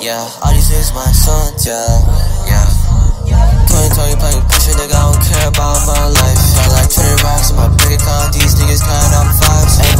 Yeah, all these niggas my sons, yeah. 2020 playing push nigga, I don't care about my life. Got like 20 rocks in my bank account, these niggas counting out 5s.